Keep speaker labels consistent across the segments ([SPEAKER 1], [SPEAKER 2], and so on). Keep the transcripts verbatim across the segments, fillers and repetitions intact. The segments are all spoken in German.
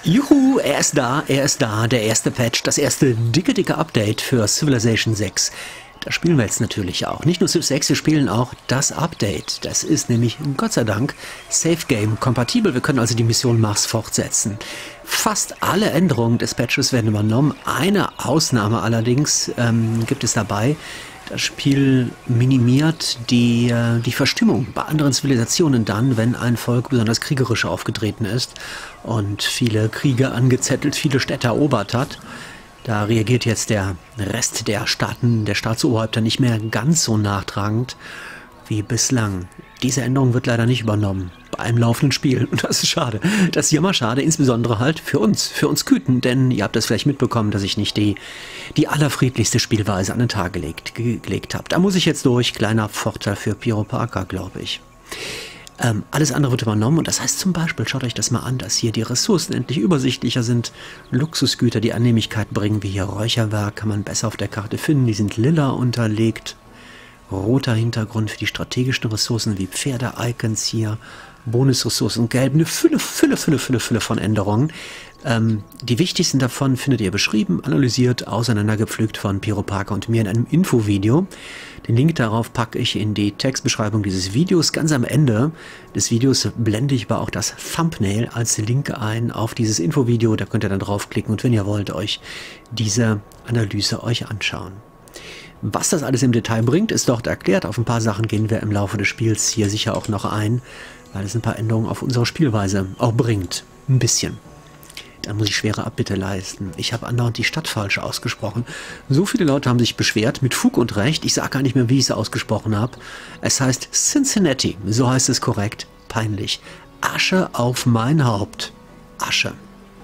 [SPEAKER 1] Juhu, er ist da, er ist da, der erste Patch, das erste dicke, dicke Update für Civilization sechs. Das spielen wir jetzt natürlich auch. Nicht nur Civ sechs, wir spielen auch das Update. Das ist nämlich, Gott sei Dank, Safe Game kompatibel. Wir können also die Mission Mars fortsetzen. Fast alle Änderungen des Patches werden übernommen. Eine Ausnahme allerdings ähm, gibt es dabei. Das Spiel minimiert die, äh, die Verstimmung bei anderen Zivilisationen dann, wenn ein Volk besonders kriegerisch aufgetreten ist und viele Kriege angezettelt, viele Städte erobert hat. Da reagiert jetzt der Rest der Staaten, der Staatsoberhäupter nicht mehr ganz so nachtragend wie bislang. Diese Änderung wird leider nicht übernommen bei einem laufenden Spiel. Und das ist schade. Das ist immer schade, insbesondere halt für uns, für uns Küten. Denn ihr habt das vielleicht mitbekommen, dass ich nicht die, die allerfriedlichste Spielweise an den Tag gelegt, gelegt habe. Da muss ich jetzt durch. Kleiner Vorteil für Piro Parker, glaube ich. Ähm, alles andere wird übernommen und das heißt zum Beispiel, schaut euch das mal an, dass hier die Ressourcen endlich übersichtlicher sind. Luxusgüter, die Annehmlichkeit bringen, wie hier Räucherwerk, kann man besser auf der Karte finden. Die sind lila unterlegt. Roter Hintergrund für die strategischen Ressourcen wie Pferde-Icons hier. Bonusressourcen, gelb, eine Fülle, Fülle, Fülle, Fülle, Fülle von Änderungen. Ähm, die wichtigsten davon findet ihr beschrieben, analysiert, auseinandergepflückt von Piro Parker und mir in einem Infovideo. Den Link darauf packe ich in die Textbeschreibung dieses Videos. Ganz am Ende des Videos blende ich aber auch das Thumbnail als Link ein auf dieses Infovideo. Da könnt ihr dann draufklicken und wenn ihr wollt, euch diese Analyse euch anschauen. Was das alles im Detail bringt, ist dort erklärt. Auf ein paar Sachen gehen wir im Laufe des Spiels hier sicher auch noch ein, weil es ein paar Änderungen auf unsere Spielweise auch bringt. Ein bisschen. Dann muss ich schwere Abbitte leisten. Ich habe andauernd die Stadt falsch ausgesprochen. So viele Leute haben sich beschwert, mit Fug und Recht. Ich sage gar nicht mehr, wie ich es ausgesprochen habe. Es heißt Cincinnati, so heißt es korrekt. Peinlich. Asche auf mein Haupt. Asche.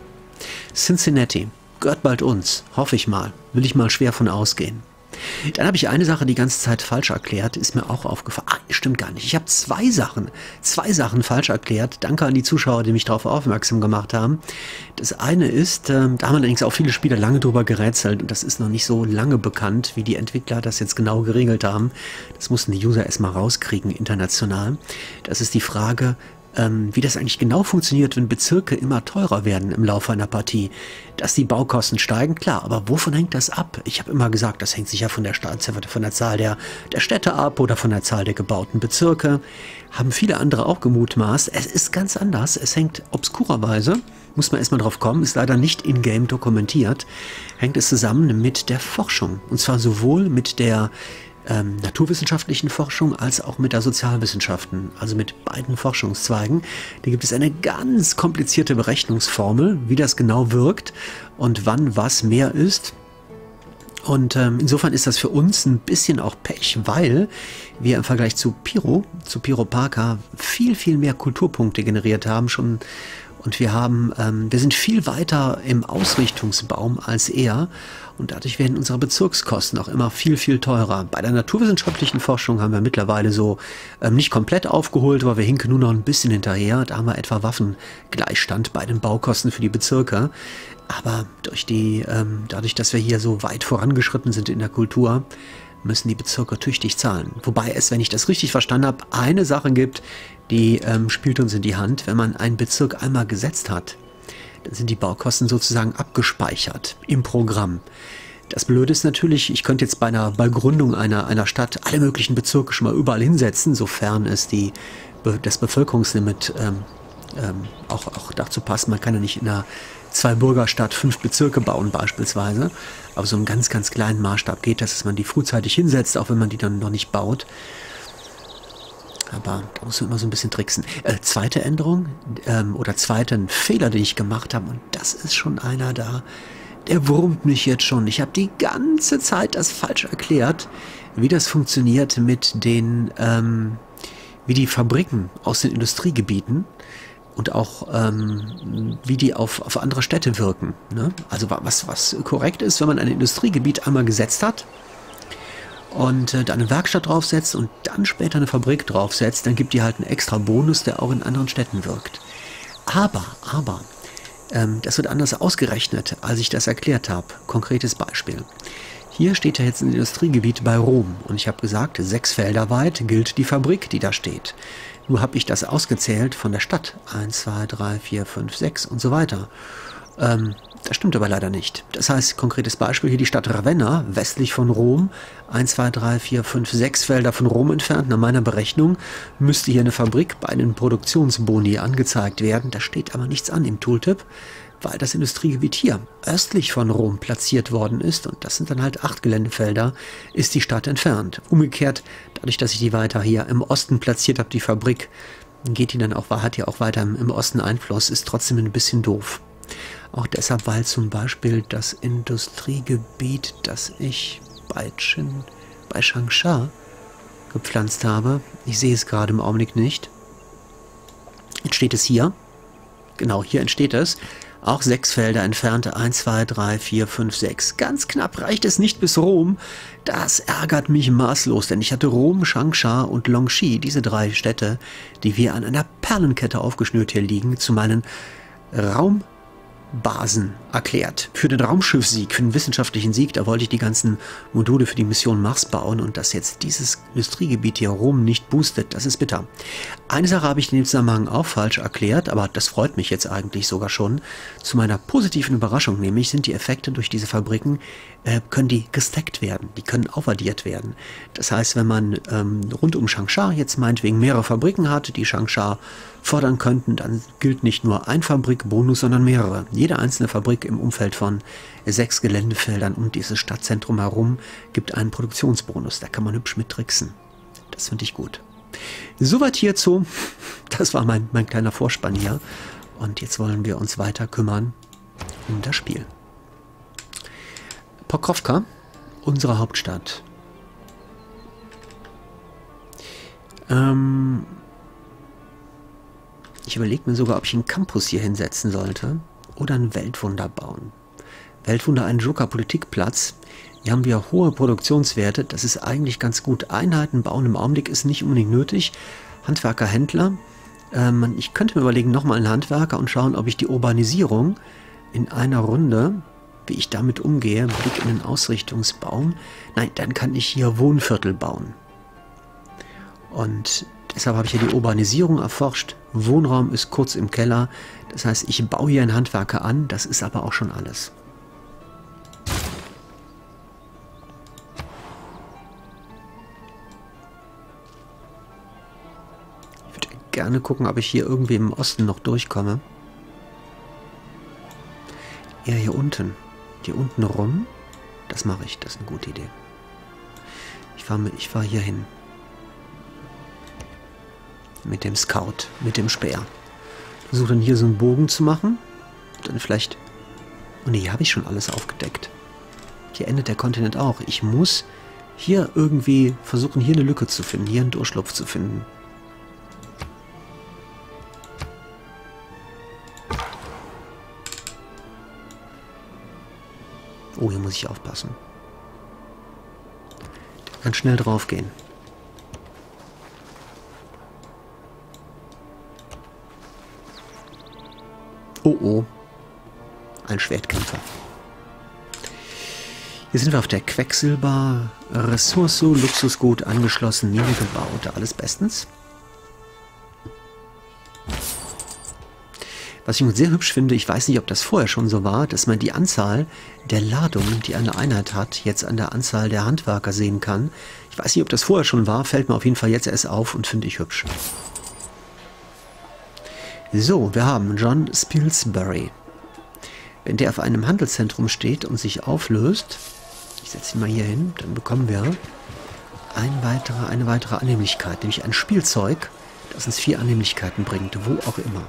[SPEAKER 1] Cincinnati. Gehört bald uns. Hoffe ich mal. Will ich mal schwer von ausgehen. Dann habe ich eine Sache die ganze Zeit falsch erklärt, ist mir auch aufgefallen. Ah, stimmt gar nicht. Ich habe zwei Sachen, zwei Sachen falsch erklärt. Danke an die Zuschauer, die mich darauf aufmerksam gemacht haben. Das eine ist, äh, da haben allerdings auch viele Spieler lange drüber gerätselt und das ist noch nicht so lange bekannt, wie die Entwickler das jetzt genau geregelt haben. Das mussten die User erstmal rauskriegen, international. Das ist die Frage, Ähm, wie das eigentlich genau funktioniert, wenn Bezirke immer teurer werden im Laufe einer Partie. Dass die Baukosten steigen, klar, aber wovon hängt das ab? Ich habe immer gesagt, das hängt sicher von der, von der Zahl der, der Städte ab oder von der Zahl der gebauten Bezirke. Haben viele andere auch gemutmaßt. Es ist ganz anders. Es hängt obskurerweise, muss man erstmal drauf kommen, ist leider nicht in-game dokumentiert, hängt es zusammen mit der Forschung. Und zwar sowohl mit der Ähm, naturwissenschaftlichen Forschung als auch mit der Sozialwissenschaften, also mit beiden Forschungszweigen. Da gibt es eine ganz komplizierte Berechnungsformel, wie das genau wirkt und wann was mehr ist. Und ähm, insofern ist das für uns ein bisschen auch Pech, weil wir im Vergleich zu Piro, zu Piro Parker viel, viel mehr Kulturpunkte generiert haben schon. Und wir haben, ähm, wir sind viel weiter im Ausrichtungsbaum als er und dadurch werden unsere Bezirkskosten auch immer viel, viel teurer. Bei der naturwissenschaftlichen Forschung haben wir mittlerweile so ähm, nicht komplett aufgeholt, aber wir hinken nur noch ein bisschen hinterher. Da haben wir etwa Waffengleichstand bei den Baukosten für die Bezirke. Aber durch die, ähm, dadurch, dass wir hier so weit vorangeschritten sind in der Kultur, müssen die Bezirke tüchtig zahlen. Wobei es, wenn ich das richtig verstanden habe, eine Sache gibt, die ähm, spielt uns in die Hand. Wenn man einen Bezirk einmal gesetzt hat, dann sind die Baukosten sozusagen abgespeichert im Programm. Das Blöde ist natürlich, ich könnte jetzt bei einer bei Gründung einer, einer Stadt alle möglichen Bezirke schon mal überall hinsetzen, sofern es die, das Bevölkerungslimit ähm, ähm, auch, auch dazu passt. Man kann ja nicht in einer Zwei-Bürger-Stadt fünf Bezirke bauen beispielsweise. Aber so im ganz, ganz kleinen Maßstab geht das, dass man die frühzeitig hinsetzt, auch wenn man die dann noch nicht baut. Aber da muss man immer so ein bisschen tricksen. Äh, zweite Änderung ähm, oder zweiten Fehler, den ich gemacht habe, und das ist schon einer da, der wurmt mich jetzt schon. Ich habe die ganze Zeit das falsch erklärt, wie das funktioniert mit den, ähm, wie die Fabriken aus den Industriegebieten und auch ähm, wie die auf, auf andere Städte wirken. Ne? Also was, was korrekt ist, wenn man ein Industriegebiet einmal gesetzt hat, und äh, da eine Werkstatt draufsetzt und dann später eine Fabrik draufsetzt, dann gibt die halt einen extra Bonus, der auch in anderen Städten wirkt. Aber, aber, ähm, das wird anders ausgerechnet, als ich das erklärt habe. Konkretes Beispiel. Hier steht ja jetzt ein Industriegebiet bei Rom und ich habe gesagt, sechs Felder weit gilt die Fabrik, die da steht. Nur habe ich das ausgezählt von der Stadt. eins, zwei, drei, vier, fünf, sechs und so weiter. Ähm, das stimmt aber leider nicht. Das heißt, konkretes Beispiel hier die Stadt Ravenna, westlich von Rom. eins, zwei, drei, vier, fünf, sechs Felder von Rom entfernt. Nach meiner Berechnung müsste hier eine Fabrik bei einem Produktionsboni angezeigt werden. Da steht aber nichts an im Tooltip, weil das Industriegebiet hier östlich von Rom platziert worden ist, und das sind dann halt acht Geländefelder, ist die Stadt entfernt. Umgekehrt, dadurch, dass ich die weiter hier im Osten platziert habe, die Fabrik, geht die dann auch, hat ja auch weiter im Osten Einfluss, ist trotzdem ein bisschen doof. Auch deshalb, weil zum Beispiel das Industriegebiet, das ich bei, Chin, bei Changsha gepflanzt habe, ich sehe es gerade im Augenblick nicht, jetzt steht es hier, genau hier entsteht es, auch sechs Felder entfernte, eins, zwei, drei, vier, fünf, sechs. Ganz knapp reicht es nicht bis Rom. Das ärgert mich maßlos, denn ich hatte Rom, Changsha und Longxi, diese drei Städte, die wir an einer Perlenkette aufgeschnürt hier liegen, zu meinen Raum Basen erklärt. Für den Raumschiffsieg, für den wissenschaftlichen Sieg, da wollte ich die ganzen Module für die Mission Mars bauen, und dass jetzt dieses Industriegebiet hier Rom nicht boostet, das ist bitter. Eine Sache habe ich in dem Zusammenhang auch falsch erklärt, aber das freut mich jetzt eigentlich sogar schon. Zu meiner positiven Überraschung nämlich sind die Effekte durch diese Fabriken, äh, können die gestackt werden, die können aufaddiert werden. Das heißt, wenn man ähm, rund um Changsha jetzt meinetwegen mehrere Fabriken hat, die Changsha fordern könnten, dann gilt nicht nur ein Fabrikbonus, sondern mehrere. Jede einzelne Fabrik im Umfeld von sechs Geländefeldern um dieses Stadtzentrum herum gibt einen Produktionsbonus. Da kann man hübsch mit tricksen. Das finde ich gut. Soweit hierzu. Das war mein, mein kleiner Vorspann hier. Und jetzt wollen wir uns weiter kümmern um das Spiel. Pokrovka, unsere Hauptstadt. Ähm... Ich überlege mir sogar, ob ich einen Campus hier hinsetzen sollte oder ein Weltwunder bauen. Weltwunder, einen Joker-Politikplatz. Hier haben wir hohe Produktionswerte. Das ist eigentlich ganz gut. Einheiten bauen im Augenblick ist nicht unbedingt nötig. Handwerker, Händler. Ähm, ich könnte mir überlegen, nochmal einen Handwerker und schauen, ob ich die Urbanisierung in einer Runde, wie ich damit umgehe, Blick in den Ausrichtungsbaum. Nein, dann kann ich hier Wohnviertel bauen. Und deshalb habe ich hier die Urbanisierung erforscht. Wohnraum ist kurz im Keller. Das heißt, ich baue hier einen Handwerker an. Das ist aber auch schon alles. Ich würde gerne gucken, ob ich hier irgendwie im Osten noch durchkomme. Ja, hier unten. Hier unten rum. Das mache ich. Das ist eine gute Idee. Ich fahre ich fahr hier hin. Mit dem Scout, mit dem Speer. Versuche dann hier so einen Bogen zu machen. Dann vielleicht... Oh ne, hier habe ich schon alles aufgedeckt. Hier endet der Kontinent auch. Ich muss hier irgendwie versuchen, hier eine Lücke zu finden, hier einen Durchschlupf zu finden. Oh, hier muss ich aufpassen. Der kann schnell drauf gehen. Oh oh, ein Schwertkämpfer. Hier sind wir auf der Quecksilber-Ressource, Luxusgut angeschlossen, Mine gebaut, alles bestens. Was ich sehr hübsch finde, ich weiß nicht, ob das vorher schon so war, dass man die Anzahl der Ladungen, die eine Einheit hat, jetzt an der Anzahl der Handwerker sehen kann. Ich weiß nicht, ob das vorher schon war, fällt mir auf jeden Fall jetzt erst auf und finde ich hübsch. So, wir haben John Spilsbury. Wenn der auf einem Handelszentrum steht und sich auflöst, ich setze ihn mal hier hin, dann bekommen wir ein weitere, eine weitere Annehmlichkeit, nämlich ein Spielzeug, das uns vier Annehmlichkeiten bringt, wo auch immer.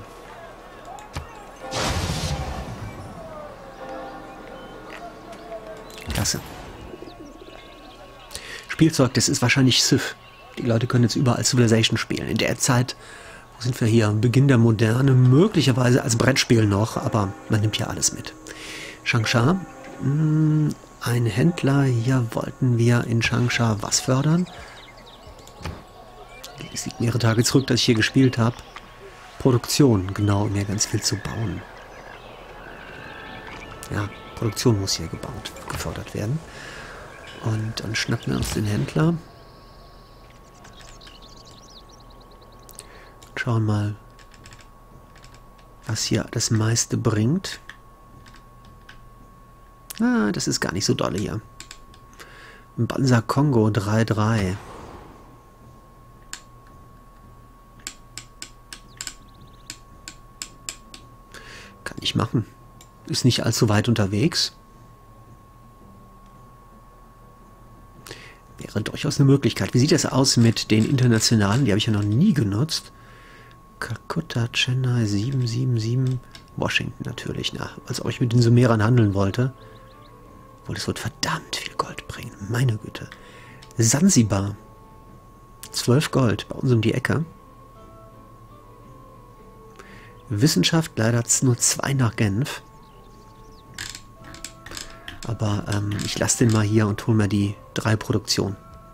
[SPEAKER 1] Klasse. Spielzeug, das ist wahrscheinlich Civ. Die Leute können jetzt überall Civilization spielen. In der Zeit, wo sind wir hier? Beginn der Moderne, möglicherweise als Brettspiel noch, aber man nimmt ja alles mit. Changsha, mh, ein Händler, hier wollten wir in Changsha was fördern? Es liegt mehrere Tage zurück, dass ich hier gespielt habe. Produktion, genau, um hier ganz viel zu bauen. Ja, Produktion muss hier gebaut, gefördert werden. Und dann schnappen wir uns den Händler. Schauen mal, was hier das meiste bringt. Ah, das ist gar nicht so dolle hier. Bansa Kongo drei drei. Kann ich machen. Ist nicht allzu weit unterwegs. Wäre durchaus eine Möglichkeit. Wie sieht das aus mit den internationalen? Die habe ich ja noch nie genutzt. Calcutta, Chennai, sieben sieben sieben. Washington natürlich. Na, als ob ich mit den Sumerern handeln wollte. Obwohl, das wird verdammt viel Gold bringen. Meine Güte. Sansibar. zwölf Gold. Bei uns um die Ecke. Wissenschaft leider nur zwei nach Genf. Aber ähm, ich lasse den mal hier und hole mir die drei Produktion.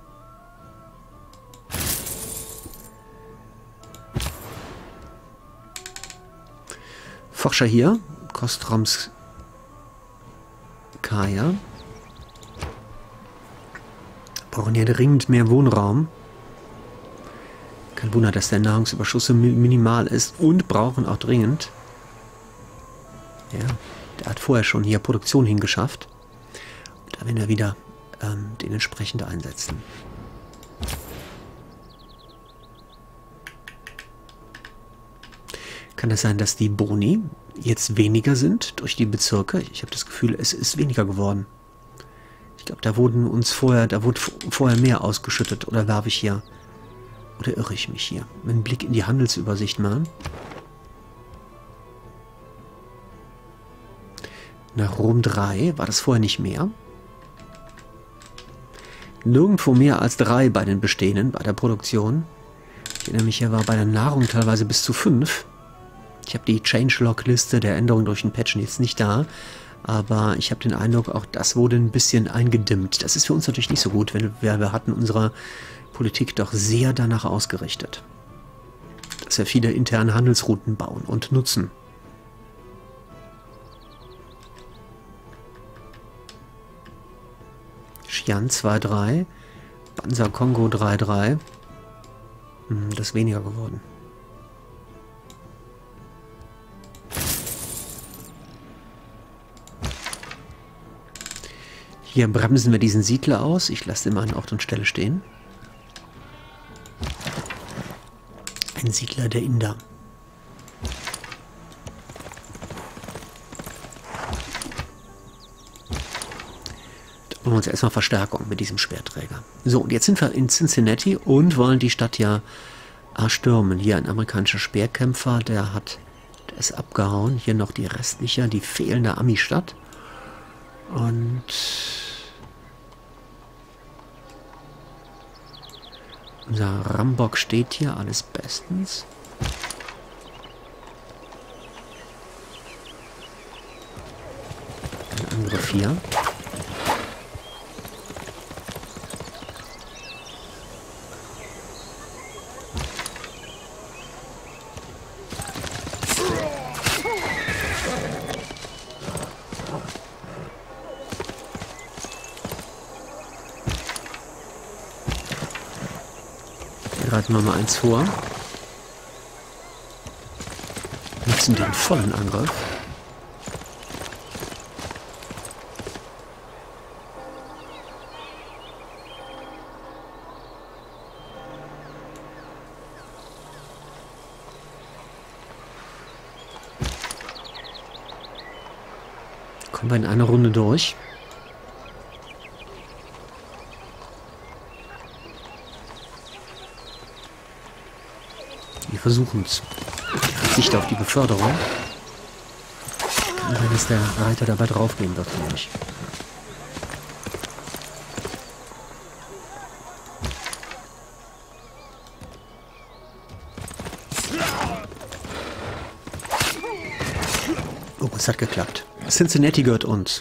[SPEAKER 1] Forscher hier. Kostromskaya. Brauchen ja dringend mehr Wohnraum. Kein Wunder, dass der Nahrungsüberschuss so minimal ist. Und brauchen auch dringend. Ja, der hat vorher schon hier Produktion hingeschafft. Da werden wir wieder ähm, den entsprechend einsetzen. Kann es sein, dass die Boni jetzt weniger sind durch die Bezirke? Ich habe das Gefühl, es ist weniger geworden. Ich glaube, da wurden uns vorher, da wurde vorher mehr ausgeschüttet. Oder werfe ich hier? Oder irre ich mich hier? Einen Blick in die Handelsübersicht mal. Nach Rom drei war das vorher nicht mehr. Nirgendwo mehr als drei bei den bestehenden, bei der Produktion. Ich erinnere mich, hier war bei der Nahrung teilweise bis zu fünf. Ich habe die Changelog-Liste der Änderungen durch den Patchen jetzt nicht da, aber ich habe den Eindruck, auch das wurde ein bisschen eingedimmt. Das ist für uns natürlich nicht so gut, weil wir, wir hatten unsere Politik doch sehr danach ausgerichtet, dass wir viele interne Handelsrouten bauen und nutzen. Xi'an zwei drei, Bansa Kongo drei drei. Hm, das ist weniger geworden. Hier bremsen wir diesen Siedler aus. Ich lasse den mal an Ort und Stelle stehen. Ein Siedler der Inder. Da holen wir uns erstmal Verstärkung mit diesem Schwertträger. So, und jetzt sind wir in Cincinnati und wollen die Stadt ja erstürmen. Hier ein amerikanischer Speerkämpfer, der hat, der ist abgehauen. Hier noch die restliche, die fehlende Ami-Stadt. Und unser Rambock steht hier, alles bestens. Ein Angriff hier. Reiten wir mal eins vor. Nutzen den vollen Angriff. Kommen wir in einer Runde durch. Wir versuchen es. Verzicht auf die Beförderung. Kann sein, dass der Reiter dabei draufgehen wird, nämlich. Oh, es hat geklappt. Cincinnati gehört uns.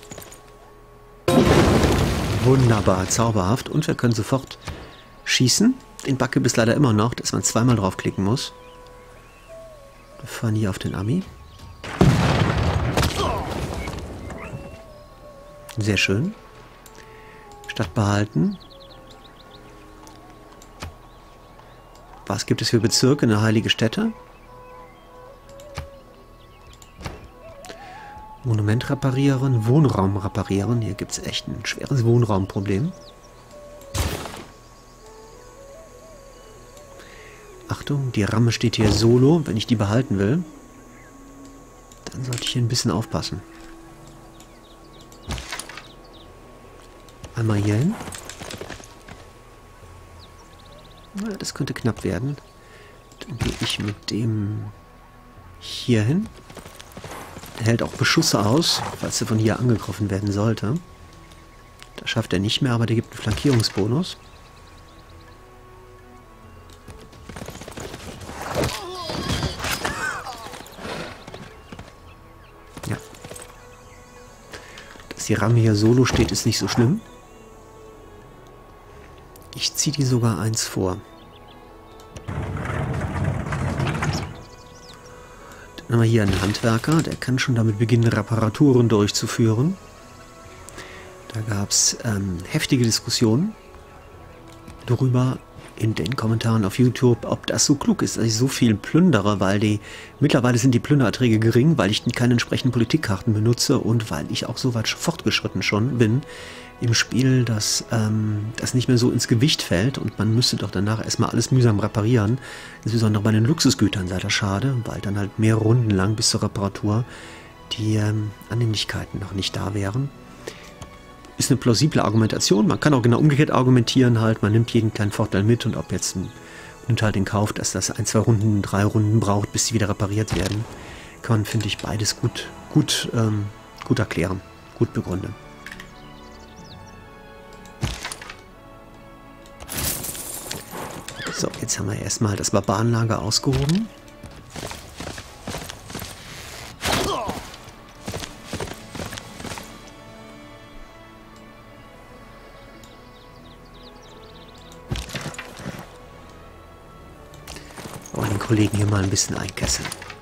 [SPEAKER 1] Wunderbar, zauberhaft. Und wir können sofort schießen. Den Backe ist leider immer noch, dass man zweimal draufklicken muss. Wir fahren hier auf den Ami. Sehr schön. Stadt behalten. Was gibt es für Bezirke in der Heilige Stätte? Monument reparieren, Wohnraum reparieren. Hier gibt es echt ein schweres Wohnraumproblem. Achtung, die Ramme steht hier solo. Wenn ich die behalten will, dann sollte ich hier ein bisschen aufpassen. Einmal hier hin. Na, das könnte knapp werden. Dann gehe ich mit dem hier hin. Er hält auch Beschusse aus, falls er von hier angegriffen werden sollte. Das schafft er nicht mehr, aber der gibt einen Flankierungsbonus. Ja. Dass die Ramme hier solo steht, ist nicht so schlimm. Ich ziehe die sogar eins vor. Dann haben wir hier einen Handwerker, der kann schon damit beginnen, Reparaturen durchzuführen. Da gab es ähm, heftige Diskussionen darüber in den Kommentaren auf YouTube, ob das so klug ist, dass ich so viel plündere, weil die mittlerweile sind die Plündererträge gering, weil ich keine entsprechenden Politikkarten benutze und weil ich auch so weit fortgeschritten schon bin im Spiel, dass ähm, das nicht mehr so ins Gewicht fällt und man müsste doch danach erstmal alles mühsam reparieren. Insbesondere bei den Luxusgütern sei das schade, weil dann halt mehr Runden lang bis zur Reparatur die ähm, Annehmlichkeiten noch nicht da wären. Ist eine plausible Argumentation. Man kann auch genau umgekehrt argumentieren, halt, man nimmt jeden kleinen Vorteil mit und ob jetzt ein, nimmt halt in Kauf, dass das ein, zwei Runden, drei Runden braucht, bis sie wieder repariert werden. Kann man, finde ich, beides gut, gut, ähm, gut erklären, gut begründen. So, jetzt haben wir erstmal das Barbarenlager ausgehoben. Und den Kollegen hier mal ein bisschen einkesseln.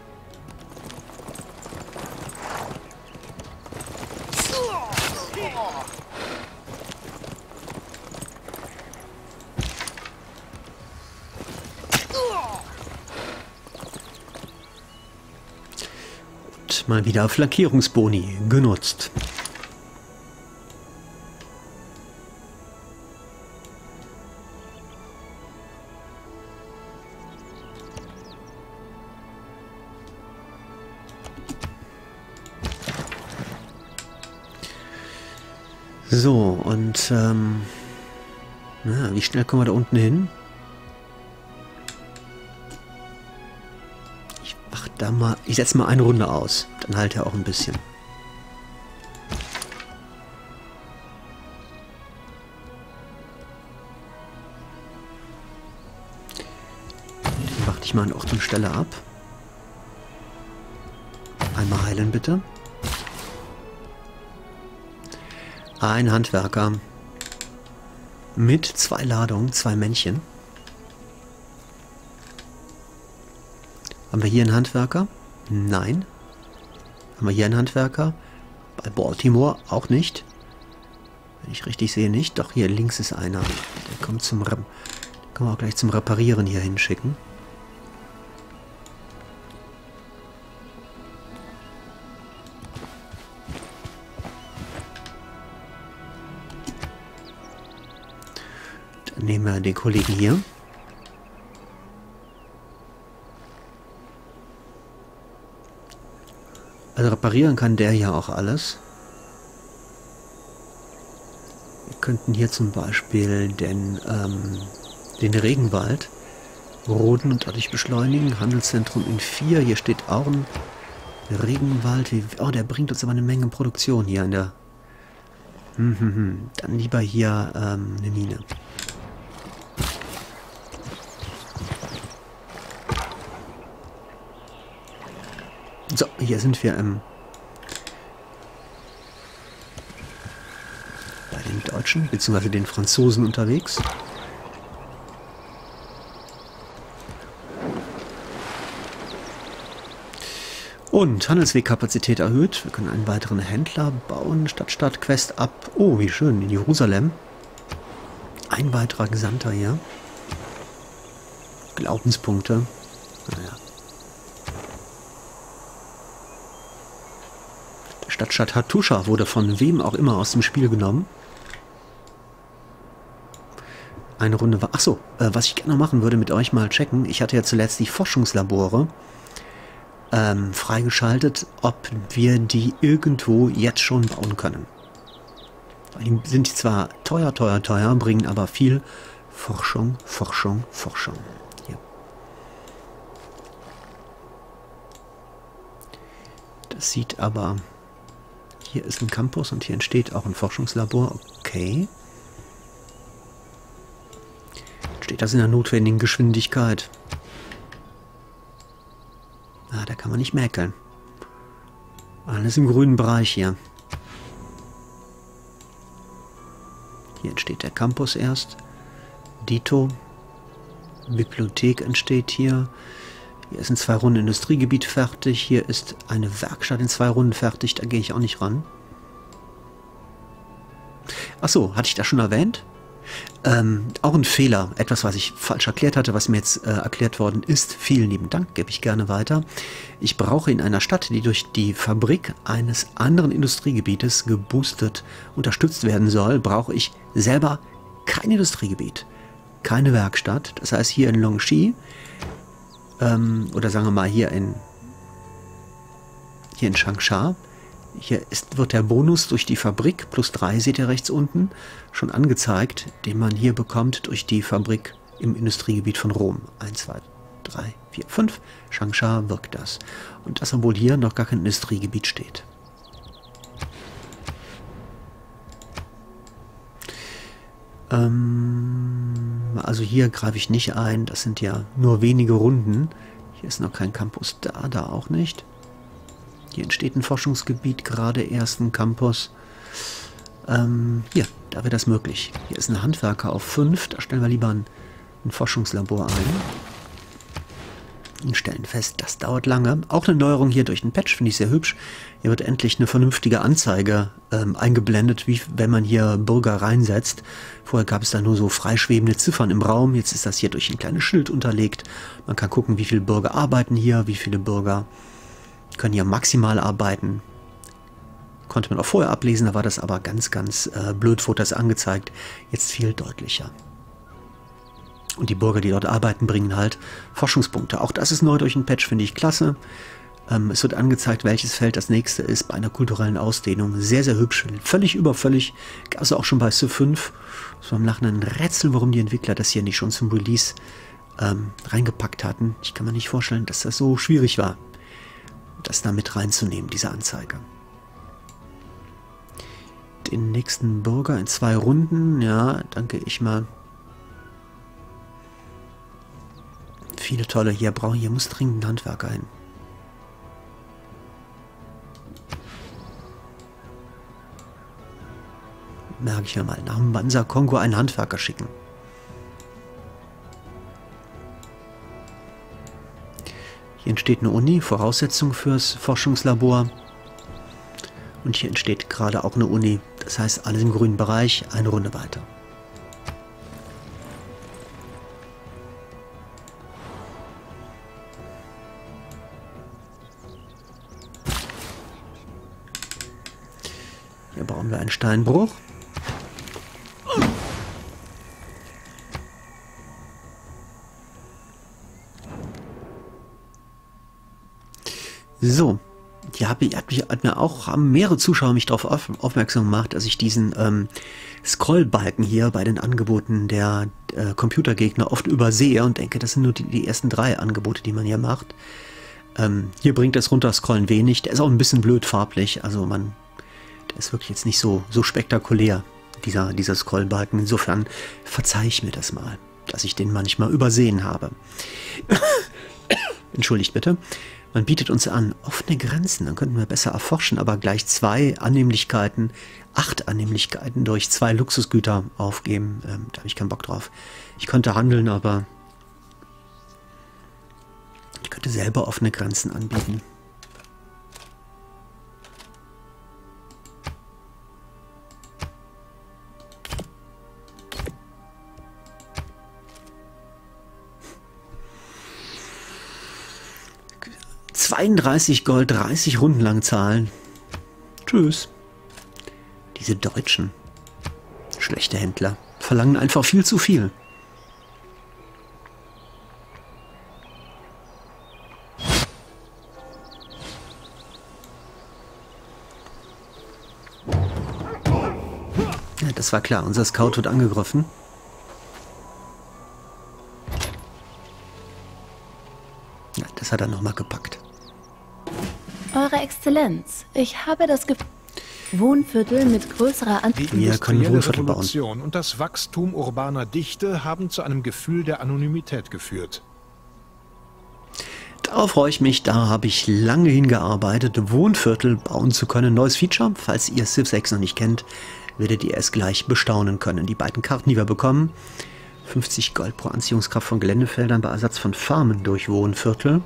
[SPEAKER 1] Mal wieder Flankierungsboni genutzt. So, und ähm, na, wie schnell kommen wir da unten hin? Da mal, ich setze mal eine Runde aus. Dann halt er auch ein bisschen. Dann warte ich mal an Ort und Stelle ab. Einmal heilen, bitte. Ein Handwerker. Mit zwei Ladungen, zwei Männchen. Haben wir hier einen Handwerker? Nein. Haben wir hier einen Handwerker? Bei Baltimore auch nicht. Wenn ich richtig sehe, nicht. Doch, hier links ist einer. Der kommt zum Rep- den können wir auch gleich zum Reparieren hier hinschicken. Dann nehmen wir den Kollegen hier. Also reparieren kann der hier auch alles. Wir könnten hier zum Beispiel den, ähm, den Regenwald roden und dadurch beschleunigen. Handelszentrum in vier. Hier steht auch ein Regenwald. Oh, der bringt uns aber eine Menge Produktion hier in der... Hm, hm, hm. Dann lieber hier ähm, eine Mine. So, hier sind wir ähm, bei den Deutschen bzw. den Franzosen unterwegs. Und Handelswegkapazität erhöht. Wir können einen weiteren Händler bauen. Stadt-Stadt-Quest ab. Oh, wie schön, in Jerusalem. Ein weiterer Gesandter hier. Glaubenspunkte. Naja. Die Stadtstadt Hattusha wurde von wem auch immer aus dem Spiel genommen. Eine Runde war... Achso, äh, was ich gerne machen würde mit euch mal checken. Ich hatte ja zuletzt die Forschungslabore ähm, freigeschaltet, ob wir die irgendwo jetzt schon bauen können. Die sind zwar teuer, teuer, teuer, bringen aber viel Forschung, Forschung, Forschung. Hier. Das sieht aber... Hier ist ein Campus und hier entsteht auch ein Forschungslabor. Okay. Steht das in der notwendigen Geschwindigkeit? Ah, da kann man nicht mäkeln. Alles im grünen Bereich hier. Hier entsteht der Campus erst. Dito. Bibliothek entsteht hier. Hier ist ein zwei Runden Industriegebiet fertig. Hier ist eine Werkstatt in zwei Runden fertig. Da gehe ich auch nicht ran. Achso, hatte ich das schon erwähnt? Ähm, auch ein Fehler. Etwas, was ich falsch erklärt hatte, was mir jetzt äh, erklärt worden ist. Vielen lieben Dank, gebe ich gerne weiter. Ich brauche in einer Stadt, die durch die Fabrik eines anderen Industriegebietes geboostet, unterstützt werden soll, brauche ich selber kein Industriegebiet. Keine Werkstatt. Das heißt, hier in Longxi, ähm, oder sagen wir mal hier in, hier in Changsha, hier ist, wird der Bonus durch die Fabrik, plus drei seht ihr rechts unten, schon angezeigt, den man hier bekommt durch die Fabrik im Industriegebiet von Rom. eins, zwei, drei, vier, fünf. Changsha wirkt das. Und das, obwohl hier noch gar kein Industriegebiet steht. Ähm, also hier greife ich nicht ein, das sind ja nur wenige Runden. Hier ist noch kein Campus da, da auch nicht. Hier entsteht ein Forschungsgebiet, gerade erst ein Campus. Ähm, hier, da wäre das möglich. Hier ist ein Handwerker auf fünf, da stellen wir lieber ein, ein Forschungslabor ein. Und stellen fest, das dauert lange. Auch eine Neuerung hier durch den Patch, finde ich sehr hübsch. Hier wird endlich eine vernünftige Anzeige ähm, eingeblendet, wie wenn man hier Bürger reinsetzt. Vorher gab es da nur so freischwebende Ziffern im Raum. Jetzt ist das hier durch ein kleines Schild unterlegt. Man kann gucken, wie viele Bürger arbeiten hier, wie viele Bürger können hier maximal arbeiten. Konnte man auch vorher ablesen, da war das aber ganz, ganz äh, blöd, wurde das angezeigt. Jetzt viel deutlicher. Und die Bürger, die dort arbeiten, bringen halt Forschungspunkte. Auch das ist neu durch den Patch, finde ich klasse. Ähm, es wird angezeigt, welches Feld das nächste ist bei einer kulturellen Ausdehnung. Sehr, sehr hübsch. Völlig überfällig. Gab es auch schon bei Civ fünf. So im Nachhinein Rätsel, warum die Entwickler das hier nicht schon zum Release ähm, reingepackt hatten. Ich kann mir nicht vorstellen, dass das so schwierig war, das da mit reinzunehmen, diese Anzeige. Den nächsten Bürger in zwei Runden. Ja, danke ich mal. Viele tolle. Hier, brauchen, hier muss dringend ein Handwerker hin. Merke ich mir mal. Nach dem Bansa Kongo einen Handwerker schicken. Hier entsteht eine Uni, Voraussetzung fürs Forschungslabor. Und hier entsteht gerade auch eine Uni. Das heißt, alles im grünen Bereich, eine Runde weiter. Hier bauen wir einen Steinbruch. So, die habe, hat, mich, hat mir auch, haben mehrere Zuschauer mich darauf auf, aufmerksam gemacht, dass ich diesen ähm, Scrollbalken hier bei den Angeboten der äh, Computergegner oft übersehe und denke, das sind nur die, die ersten drei Angebote, die man hier macht. Ähm, hier bringt das Runterscrollen wenig, der ist auch ein bisschen blöd farblich, also man, der ist wirklich jetzt nicht so, so spektakulär, dieser, dieser Scrollbalken. Insofern verzeihe ich mir das mal, dass ich den manchmal übersehen habe. Entschuldigt bitte. Man bietet uns an, offene Grenzen, dann könnten wir besser erforschen, aber gleich zwei Annehmlichkeiten, acht Annehmlichkeiten durch zwei Luxusgüter aufgeben. Ähm, da habe ich keinen Bock drauf. Ich könnte handeln, aber ich könnte selber offene Grenzen anbieten. zweiunddreißig Gold, dreißig Runden lang zahlen. Tschüss. Diese Deutschen. Schlechte Händler. Verlangen einfach viel zu viel. Ja, das war klar. Unser Scout wird angegriffen. Ja, das hat er nochmal gepackt.
[SPEAKER 2] Eure Exzellenz, ich habe das Gefühl, Wohnviertel mit größerer Anzahl.
[SPEAKER 3] Die industrielle Revolution und das Wachstum urbaner Dichte haben zu einem Gefühl der Anonymität geführt.
[SPEAKER 1] Darauf freue ich mich, da habe ich lange hingearbeitet, Wohnviertel bauen zu können. Neues Feature, falls ihr Civ sechs noch nicht kennt, werdet ihr es gleich bestaunen können. Die beiden Karten, die wir bekommen, fünfzig Gold pro Anziehungskraft von Geländefeldern bei Ersatz von Farmen durch Wohnviertel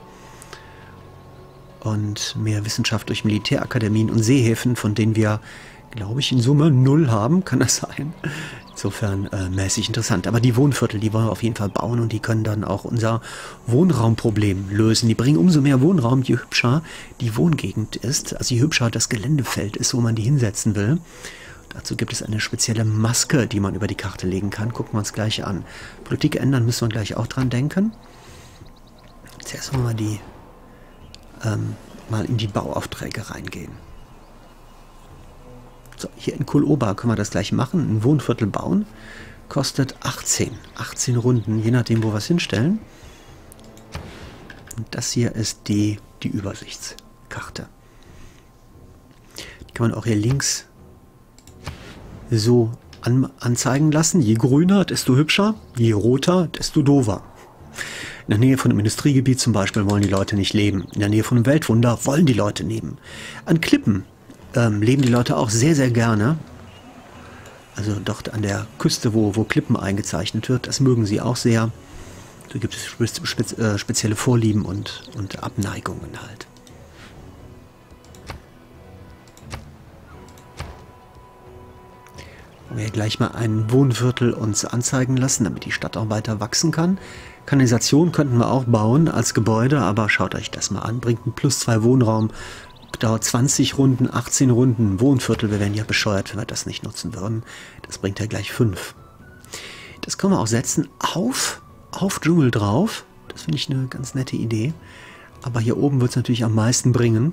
[SPEAKER 1] und mehr Wissenschaft durch Militärakademien und Seehäfen, von denen wir, glaube ich, in Summe null haben, kann das sein? Insofern äh, mäßig interessant. Aber die Wohnviertel, die wollen wir auf jeden Fall bauen und die können dann auch unser Wohnraumproblem lösen. Die bringen umso mehr Wohnraum, je hübscher die Wohngegend ist, also je hübscher das Geländefeld ist, wo man die hinsetzen will. Dazu gibt es eine spezielle Maske, die man über die Karte legen kann. Gucken wir uns gleich an. Politik ändern müssen wir gleich auch dran denken. Zuerst wollen wir die ähm, mal in die Bauaufträge reingehen. So, hier in Kuloba können wir das gleich machen. Ein Wohnviertel bauen. Kostet achtzehn. achtzehn Runden, je nachdem, wo wir es hinstellen. Und das hier ist die, die Übersichtskarte. Die kann man auch hier links so an, anzeigen lassen. Je grüner, desto hübscher. Je roter, desto doofer. In der Nähe von einem Industriegebiet zum Beispiel wollen die Leute nicht leben. In der Nähe von einem Weltwunder wollen die Leute leben. An Klippen ähm, leben die Leute auch sehr, sehr gerne. Also dort an der Küste, wo, wo Klippen eingezeichnet wird, das mögen sie auch sehr. Da gibt es spez spez äh, spezielle Vorlieben und, und Abneigungen halt. Wir gleich mal ein Wohnviertel uns anzeigen lassen, damit die Stadt auch weiter wachsen kann. Kanalisation könnten wir auch bauen als Gebäude, aber schaut euch das mal an. Bringt ein plus zwei Wohnraum, dauert zwanzig Runden, achtzehn Runden, Wohnviertel. Wir wären ja bescheuert, wenn wir das nicht nutzen würden. Das bringt ja gleich fünf. Das können wir auch setzen auf, auf Dschungel drauf. Das finde ich eine ganz nette Idee. Aber hier oben wird es natürlich am meisten bringen.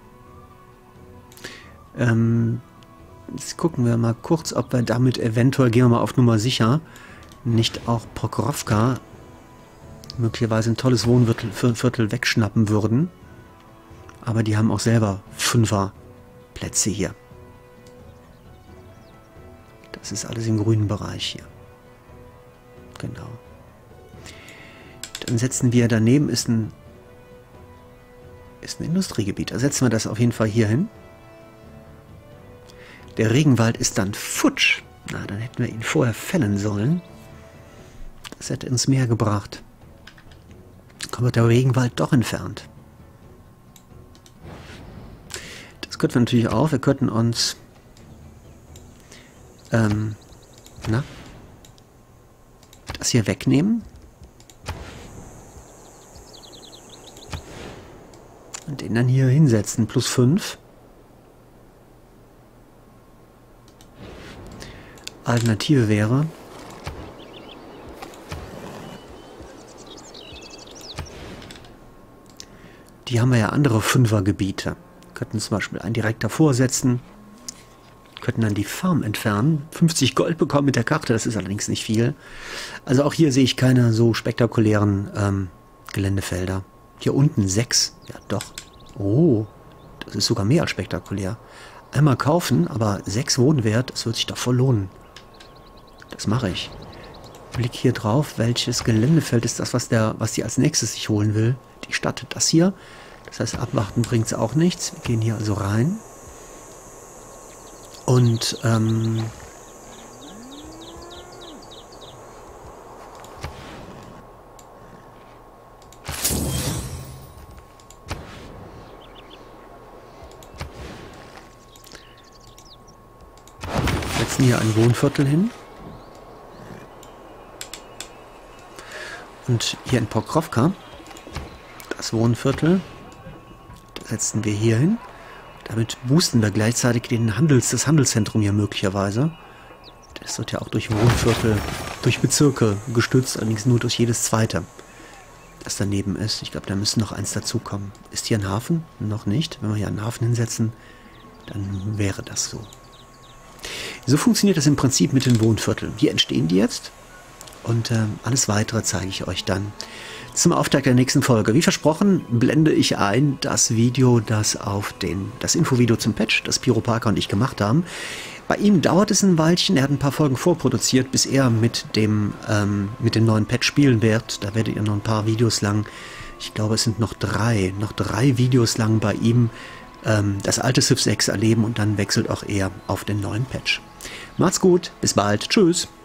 [SPEAKER 1] Ähm... Jetzt gucken wir mal kurz, ob wir damit eventuell, gehen wir mal auf Nummer sicher, nicht auch Pokrovka möglicherweise ein tolles Wohnviertel Viertel wegschnappen würden. Aber die haben auch selber Fünferplätze hier. Das ist alles im grünen Bereich hier. Genau. Dann setzen wir, daneben ist ein, ist ein Industriegebiet. Da setzen wir das auf jeden Fall hier hin. Der Regenwald ist dann futsch. Na, dann hätten wir ihn vorher fällen sollen. Das hätte uns mehr gebracht. Dann wird der Regenwald doch entfernt. Das könnten wir natürlich auch. Wir könnten uns ähm, na, das hier wegnehmen. Und den dann hier hinsetzen. Plus fünf. Alternative wäre, die haben wir ja andere Fünfergebiete. Könnten zum Beispiel einen direkt davor setzen, könnten dann die Farm entfernen, fünfzig Gold bekommen mit der Karte, das ist allerdings nicht viel. Also auch hier sehe ich keine so spektakulären ähm, Geländefelder. Hier unten sechs, ja doch. Oh, das ist sogar mehr als spektakulär. Einmal kaufen, aber sechs Wohnwert, das wird sich doch voll lohnen. Das mache ich. Blick hier drauf, welches Geländefeld ist das, was der, was die als nächstes sich holen will. Die Stadt, das hier. Das heißt, abwarten bringt es auch nichts. Wir gehen hier also rein. Und, ähm... setzen hier ein Wohnviertel hin. Und hier in Pokrovka, das Wohnviertel, setzen wir hier hin. Damit boosten wir gleichzeitig den Handels, das Handelszentrum hier möglicherweise. Das wird ja auch durch Wohnviertel, durch Bezirke gestützt, allerdings nur durch jedes zweite, das daneben ist. Ich glaube, da müsste noch eins dazukommen. Ist hier ein Hafen? Noch nicht. Wenn wir hier einen Hafen hinsetzen, dann wäre das so. So funktioniert das im Prinzip mit den Wohnvierteln. Hier entstehen die jetzt und äh, alles Weitere zeige ich euch dann zum Auftakt der nächsten Folge. Wie versprochen, blende ich ein das Video, das auf den, das Infovideo zum Patch, das Piro Parker und ich gemacht haben. Bei ihm dauert es ein Weilchen, er hat ein paar Folgen vorproduziert, bis er mit dem, ähm, mit dem neuen Patch spielen wird. Da werdet ihr noch ein paar Videos lang, ich glaube es sind noch drei, noch drei Videos lang bei ihm ähm, das alte Civ sechs erleben und dann wechselt auch er auf den neuen Patch. Macht's gut, bis bald, tschüss!